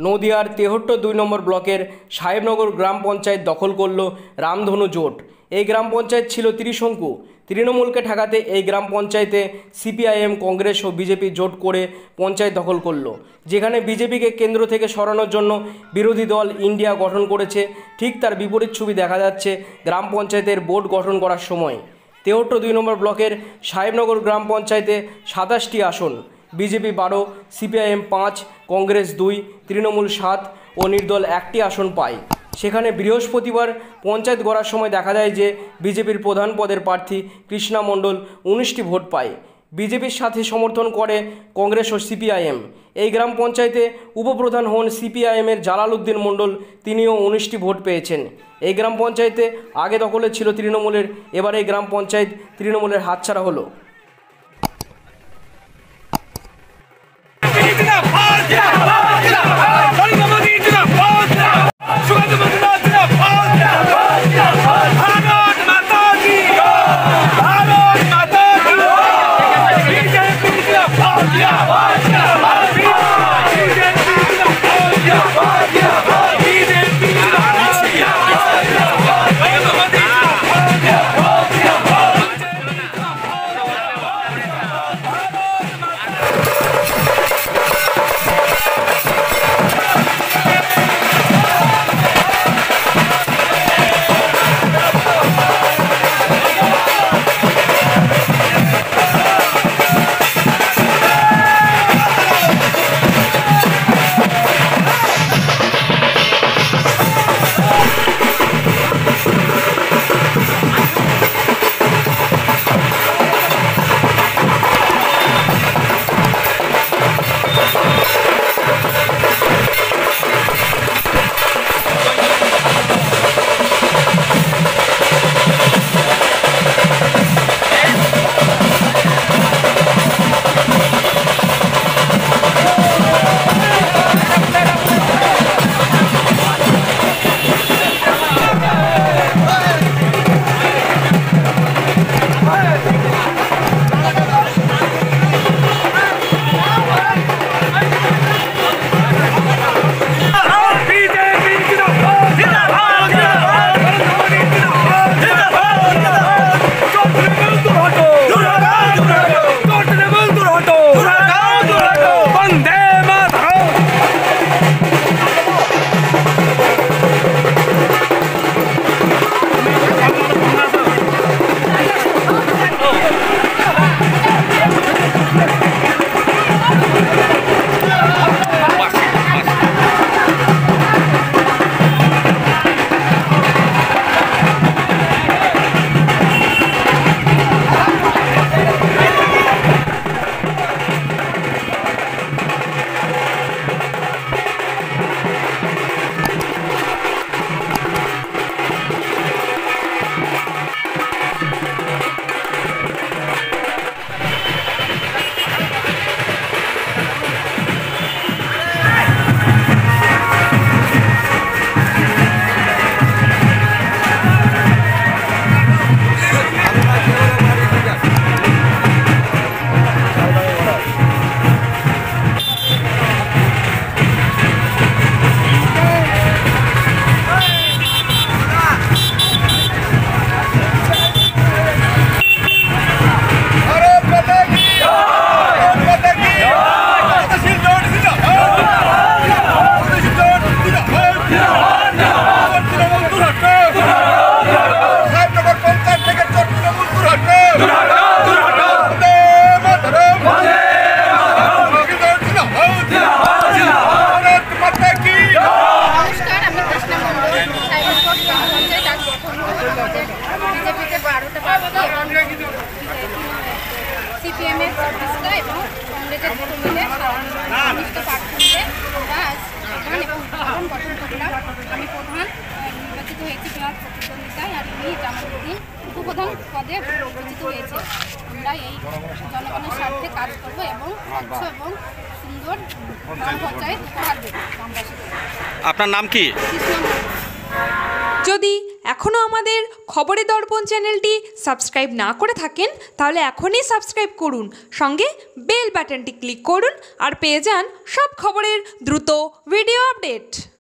নদিয়ার তেহট্ট 2 নম্বর ব্লকের সাহেবনগর গ্রাম পঞ্চায়েত দখল করল রামধনু জোট। এই গ্রাম পঞ্চায়েত ছিল ত্রিশঙ্কু। তৃণমূলকে ঠেকাতে এই গ্রাম পঞ্চায়েতে সিপিআইএম, কংগ্রেস ও বিজেপি জোট করে পঞ্চায়েত দখল করল। যেখানে বিজেপিকে কেন্দ্র থেকে সরানোর জন্য বিরোধী দল ইন্ডিয়া গঠন করেছে, ঠিক তার বিপরীত ছবি দেখা যাচ্ছে গ্রাম পঞ্চায়েতের বোর্ড গঠন করার সময়। তেহট্ট 2 নম্বর ব্লকের সাহেবনগর গ্রাম পঞ্চায়েতে 27টি আসন, বিজেপি 12, সিপিআইএম 5, কংগ্রেস 2, তৃণমূল 7 ও নির্দল 1টি আসন পায়। সেখানে বৃহস্পতিবার পঞ্চায়েত গড়ার সময় দেখা যায় যে বিজেপির প্রধান পদের প্রার্থী কৃষ্ণা মণ্ডল 19টি ভোট পায়। বিজেপির সাথে সমর্থন করে কংগ্রেস ও সিপিআইএম। এই গ্রাম পঞ্চায়েতে উপপ্রধান হন সিপিআইএমের জালাল উদ্দিন মণ্ডল, তিনিও 19টি ভোট পেয়েছেন। এই গ্রাম পঞ্চায়েতে আগে দখলে ছিল তৃণমূলের, এবার এই গ্রাম পঞ্চায়েত তৃণমূলের হাতছাড়া হলো। সিপিএমের প্রতিষ্ঠা এবং কংগ্রেসের দুটো মিলে নির্বাচিত প্রার্থীদের গঠন করলাম। আমি প্রধান নির্বাচিত হয়েছি বিরাট প্রতিদ্বন্দ্বিতায়, আর উনি জামালউদ্দিন উপপ্রধান পদে নির্বাচিত হয়েছে। আমরা এই জনগণের স্বার্থে কাজ করব এবং স্বচ্ছ এবং সুন্দর গ্রাম পঞ্চায়েত উপহার দেব গ্রামবাসীদের। আপনার নাম কি? যদি এখন এখনও আমাদের খবরের দর্পণ চ্যানেলটি সাবস্ক্রাইব না করে থাকেন তাহলে এখনই সাবস্ক্রাইব করুন, সঙ্গে বেল বাটনটি ক্লিক করুন আর পেয়ে যান সব খবরের দ্রুত ভিডিও আপডেট।